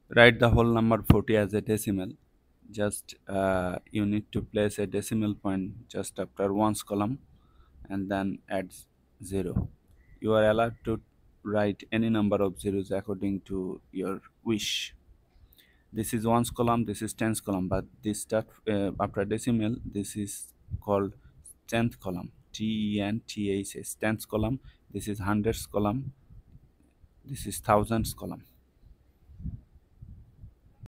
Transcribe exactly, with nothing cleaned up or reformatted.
Write the whole number forty as a decimal. Just uh, you need to place a decimal point just after ones column and then add zero. You are allowed to write any number of zeros according to your wish. This is ones column, this is tens column, but this start uh, after decimal. This is called tenth column. T E N T H S, tenth column. This is hundreds column. This is thousands column.